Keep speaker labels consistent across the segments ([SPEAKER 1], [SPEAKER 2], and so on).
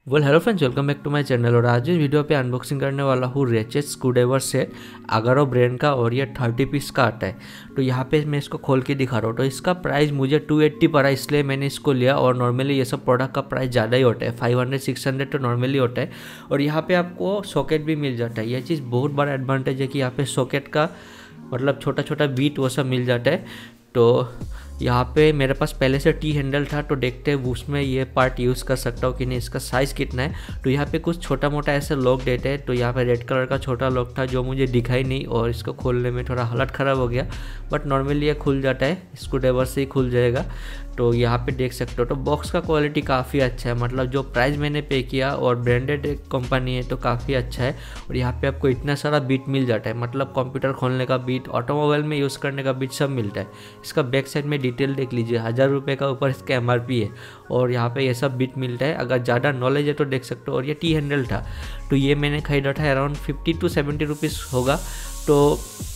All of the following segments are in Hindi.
[SPEAKER 1] Hello friends, welcome back to my channel. और आज इस वीडियो पे अनबॉक्सिंग करने वाला हूँ ratchet screwdriver set Agaro brand का, और ये 30 पीस का आता है। तो यहाँ पे मैं इसको खोल के दिखा रहा हूँ। तो इसका प्राइस मुझे 280 पड़ा, इसलिए मैंने इसको लिया। और नॉर्मली ये सब प्रोडक्ट का प्राइस ज़्यादा ही होता है, 500-600 तो नॉर्मली होता है। और यहाँ पे आपको सॉकेट भी मिल जाता है। ये चीज़ बहुत बड़ा एडवांटेज है कि यहाँ पे सॉकेट का मतलब छोटा छोटा बीट वो सब मिल जाता है। तो यहाँ पे मेरे पास पहले से टी हैंडल था, तो देखते हैं उसमें ये पार्ट यूज़ कर सकता हूँ कि नहीं, इसका साइज़ कितना है। तो यहाँ पे कुछ छोटा मोटा ऐसे लॉक देते हैं। तो यहाँ पे रेड कलर का छोटा लॉक था जो मुझे दिखाई नहीं, और इसको खोलने में थोड़ा हालत ख़राब हो गया। बट नॉर्मली ये खुल जाता है, स्क्रूड्राइवर से ही खुल जाएगा। तो यहाँ पे देख सकते हो। तो बॉक्स का क्वालिटी काफ़ी अच्छा है, मतलब जो प्राइस मैंने पे किया और ब्रांडेड कंपनी है तो काफ़ी अच्छा है। और यहाँ पे आपको इतना सारा बीट मिल जाता है, मतलब कंप्यूटर खोलने का बीट, ऑटोमोबाइल में यूज़ करने का बीट सब मिलता है। इसका बैक साइड में डिटेल देख लीजिए, 1000 रुपये का ऊपर इसका MRP है, और यहाँ पे ये सब बीट मिलता है। अगर ज़्यादा नॉलेज है तो देख सकते हो। और ये टी हैंडल था, तो ये मैंने खरीदा था अराउंड 50 to 70 रुपीज़ होगा। तो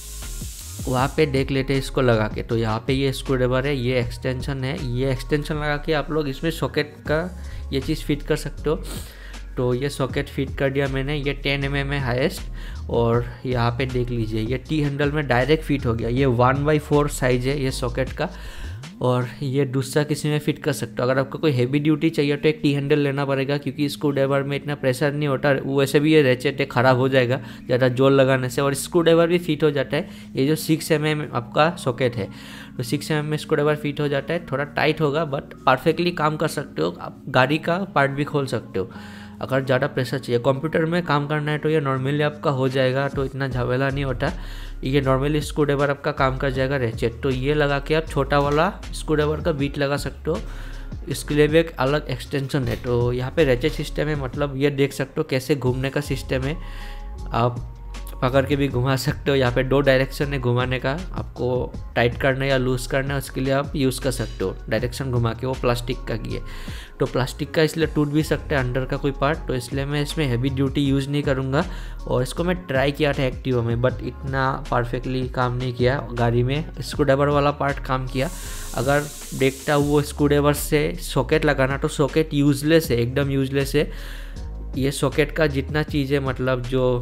[SPEAKER 1] वहाँ पे देख लेते हैं इसको लगा के। तो यहाँ पे ये स्क्रूड्राइवर है, ये एक्सटेंशन है। ये एक्सटेंशन लगा के आप लोग इसमें सॉकेट का ये चीज़ फिट कर सकते हो। तो ये सॉकेट फिट कर दिया मैंने। ये 10 mm है हाईएस्ट। और यहाँ पे देख लीजिए, ये टी हैंडल में डायरेक्ट फिट हो गया। ये 1/4 साइज़ है ये सॉकेट का। और ये दूसरा किसी में फिट कर सकते हो। अगर आपको कोई हैवी ड्यूटी चाहिए तो एक टी हैंडल लेना पड़ेगा, क्योंकि स्क्रूड्राइवर में इतना प्रेशर नहीं होता। वैसे भी ये रेचेट है, ख़राब हो जाएगा ज़्यादा जोर लगाने से। और स्क्रूड्राइवर भी फिट हो जाता है। ये जो 6 mm आपका सॉकेट है, तो 6 mm में स्क्रूड्राइवर फिट हो जाता है। थोड़ा टाइट होगा बट परफेक्टली काम कर सकते हो। आप गाड़ी का पार्ट भी खोल सकते हो अगर ज़्यादा प्रेशर चाहिए। कंप्यूटर में काम करना है तो ये नॉर्मली आपका हो जाएगा, तो इतना झमेला नहीं होता। ये नॉर्मली स्क्रूड्राइवर आपका काम कर जाएगा रेचेट। तो ये लगा के आप छोटा वाला स्क्रूड्राइवर का बीट लगा सकते हो। इसके लिए भी एक अलग एक्सटेंशन है। तो यहाँ पे रेचेट सिस्टम है, मतलब ये देख सकते हो कैसे घूमने का सिस्टम है। आप पकड़ के भी घुमा सकते हो। यहाँ पे 2 डायरेक्शन है घुमाने का, आपको टाइट करना या लूज़ करना है उसके लिए आप यूज़ कर सकते हो डायरेक्शन घुमा के। वो प्लास्टिक का की है, तो प्लास्टिक का इसलिए टूट भी सकते हैं अंडर का कोई पार्ट। तो इसलिए मैं इसमें हैवी ड्यूटी यूज़ नहीं करूँगा। और इसको मैं ट्राई किया था एक्टिवा में, बट इतना परफेक्टली काम नहीं किया। गाड़ी में स्क्रूड्राइवर वाला पार्ट काम किया। अगर देखता वो स्क्रूड्राइवर से सॉकेट लगाना, तो सॉकेट यूजलेस है, एकदम यूजलेस है। ये सॉकेट का जितना चीज़ है, मतलब जो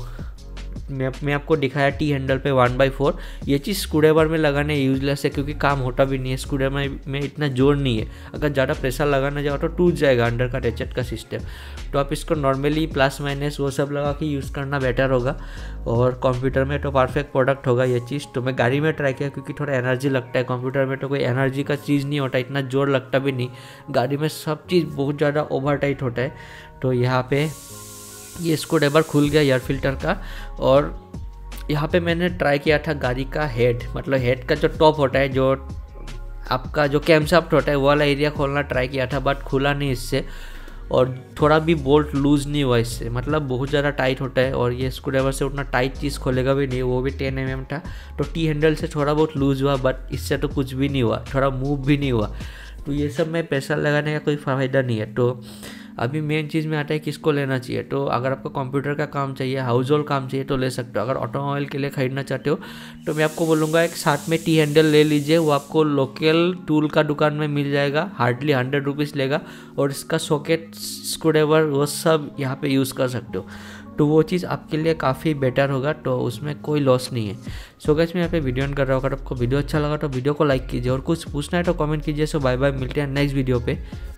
[SPEAKER 1] मैं आपको दिखाया टी हैंडल पे 1/4, ये चीज़ स्क्रूड्राइवर में लगाने यूजलेस है, क्योंकि काम होता भी नहीं है। स्क्रूड्राइवर में इतना जोर नहीं है। अगर ज़्यादा प्रेशर लगाना जाओ तो टूट जाएगा अंडर का रेचेट का सिस्टम। तो आप इसको नॉर्मली प्लस माइनस वो सब लगा के यूज़ करना बेटर होगा। और कंप्यूटर में तो परफेक्ट प्रोडक्ट होगा ये चीज़। तो मैं गाड़ी में ट्राई किया, क्योंकि थोड़ा एनर्जी लगता है। कंप्यूटर में तो कोई एनर्जी का चीज़ नहीं होता, इतना जोर लगता भी नहीं। गाड़ी में सब चीज़ बहुत ज़्यादा ओवर टाइट होता है। तो यहाँ पे ये स्क्रूड्राइवर खुल गया एयर फिल्टर का। और यहाँ पे मैंने ट्राई किया था गाड़ी का हेड, मतलब हेड का जो टॉप होता है, जो आपका जो कैमशाफ्ट होता है, वो वाला एरिया खोलना ट्राई किया था, बट खुला नहीं इससे। और थोड़ा भी बोल्ट लूज़ नहीं हुआ इससे, मतलब बहुत ज़्यादा टाइट होता है। और ये स्क्रूड्राइवर से उतना टाइट चीज़ खोलेगा भी नहीं। वो भी 10 mm था, तो टी हैंडल से थोड़ा बहुत लूज़ हुआ, बट इससे तो कुछ भी नहीं हुआ, थोड़ा मूव भी नहीं हुआ। तो ये सब में पैसा लगाने का कोई फ़ायदा नहीं है। तो अभी मेन चीज़ में आता है किसको लेना चाहिए। तो अगर आपको कंप्यूटर का काम चाहिए, हाउस होल्ड काम चाहिए तो ले सकते हो। अगर ऑटोमोबाइल के लिए ख़रीदना चाहते हो तो मैं आपको बोलूँगा एक साथ में टी हैंडल ले लीजिए। वो आपको लोकल टूल का दुकान में मिल जाएगा, हार्डली 100 रुपीज़ लेगा। और इसका सॉकेट, स्क्रूड्राइवर, वो सब यहाँ पे यूज़ कर सकते हो। तो वो चीज़ आपके लिए काफ़ी बेटर होगा, तो उसमें कोई लॉस नहीं है। सो गाइस, मैं यहाँ पे वीडियो एंड कर रहा हूँ। अगर आपको वीडियो अच्छा लगा तो वीडियो को लाइक कीजिए, और कुछ पूछना है तो कमेंट कीजिए। सो बाय बाय, मिलते हैं नेक्स्ट वीडियो पे।